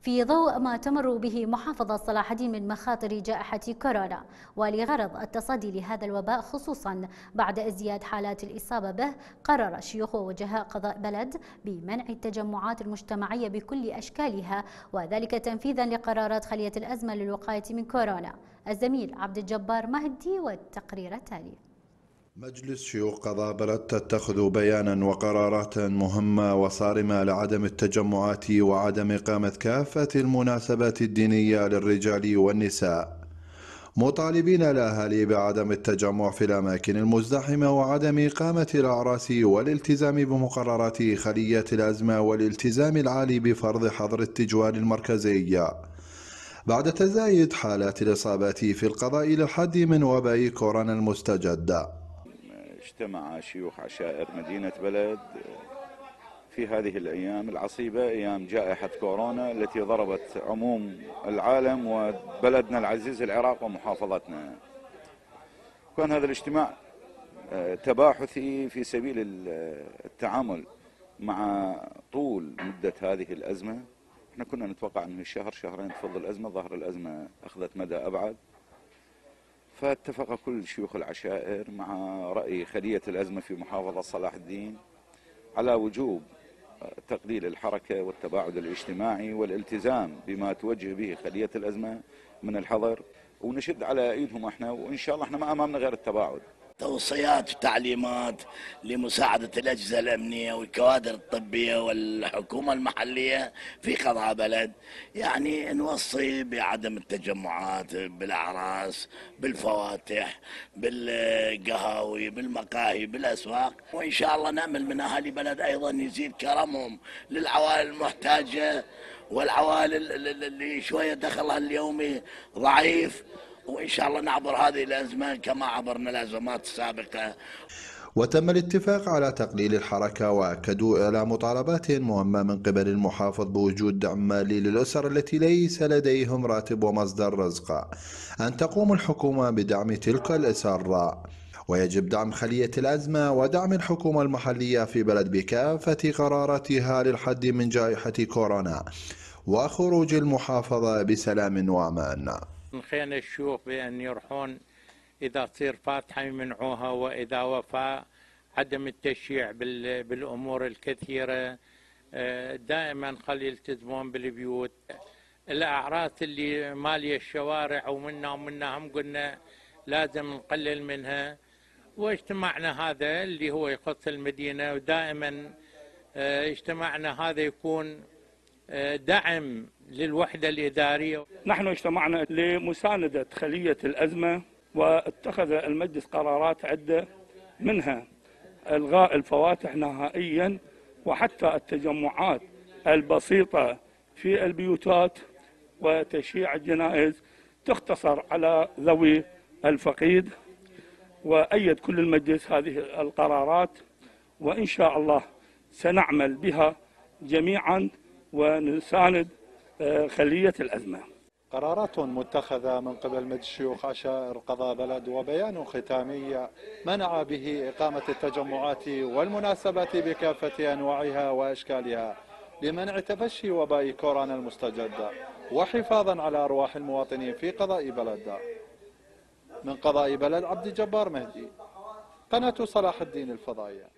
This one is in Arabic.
في ضوء ما تمر به محافظة صلاح الدين من مخاطر جائحة كورونا، ولغرض التصدي لهذا الوباء خصوصا بعد ازدياد حالات الإصابة به، قرر شيوخ ووجهاء قضاء بلد بمنع التجمعات المجتمعية بكل أشكالها، وذلك تنفيذا لقرارات خلية الأزمة للوقاية من كورونا. الزميل عبد الجبار مهدي والتقرير التالي. مجلس شيوخ قضاء بلد تتخذ بيانا وقرارات مهمة وصارمة لعدم التجمعات وعدم إقامة كافة المناسبات الدينية للرجال والنساء، مطالبين الأهالي بعدم التجمع في الأماكن المزدحمة وعدم إقامة الأعراس والالتزام بمقررات خلية الأزمة والالتزام العالي بفرض حظر التجوال المركزي بعد تزايد حالات الإصابات في القضاء للحد من وباء كورونا المستجد. اجتمع شيوخ عشائر مدينة بلد في هذه الأيام العصيبة، أيام جائحة كورونا التي ضربت عموم العالم وبلدنا العزيز العراق ومحافظتنا. كان هذا الاجتماع تباحثي في سبيل التعامل مع طول مدة هذه الأزمة. احنا كنا نتوقع أن الشهر شهرين تفض الأزمة، ظهر الأزمة أخذت مدى أبعد، فاتفق كل شيوخ العشائر مع رأي خلية الأزمة في محافظة صلاح الدين على وجوب تقليل الحركة والتباعد الاجتماعي والالتزام بما توجه به خلية الأزمة من الحظر، ونشد على ايدهم احنا، وان شاء الله احنا ما امامنا غير التباعد. توصيات وتعليمات لمساعدة الأجهزة الأمنية والكوادر الطبية والحكومة المحلية في قضاء بلد، يعني نوصي بعدم التجمعات بالأعراس، بالفواتح، بالقهاوي، بالمقاهي، بالأسواق، وإن شاء الله نأمل من أهالي بلد أيضا يزيد كرمهم للعوائل المحتاجة والعوائل اللي شوية دخلها اليومي ضعيف، وإن شاء الله نعبر هذه الأزمة كما عبرنا الأزمات السابقة. وتم الاتفاق على تقليل الحركة، وأكدوا على مطالبات مهمة من قبل المحافظ بوجود دعم مالي للأسر التي ليس لديهم راتب ومصدر رزق، أن تقوم الحكومة بدعم تلك الأسر، ويجب دعم خلية الأزمة ودعم الحكومة المحلية في بلد بكافة قراراتها للحد من جائحة كورونا وخروج المحافظة بسلام وأمان. خينا الشيوخ بأن يروحون إذا تصير فاتحة يمنعوها، وإذا وفاة عدم التشييع بالأمور الكثيرة، دائما خلي يلتزمون بالبيوت. الأعراس اللي مالية الشوارع ومنا هم قلنا لازم نقلل منها، واجتماعنا هذا اللي هو يخص المدينة، ودائما اجتماعنا هذا يكون دعم للوحدة الإدارية. نحن اجتمعنا لمساندة خلية الأزمة، واتخذ المجلس قرارات عدة، منها إلغاء الفواتح نهائيا، وحتى التجمعات البسيطة في البيوتات وتشييع الجنائز تختصر على ذوي الفقيد. وأيد كل المجلس هذه القرارات، وإن شاء الله سنعمل بها جميعا ونساند خلية الأزمة. قرارات متخذة من قبل مجلس شيوخ عشائر قضاء بلد وبيان ختامي منع به إقامة التجمعات والمناسبات بكافة أنواعها وأشكالها لمنع تفشي وباء كورونا المستجد وحفاظا على أرواح المواطنين في قضاء بلد. من قضاء بلد عبد الجبار مهدي، قناة صلاح الدين الفضائية.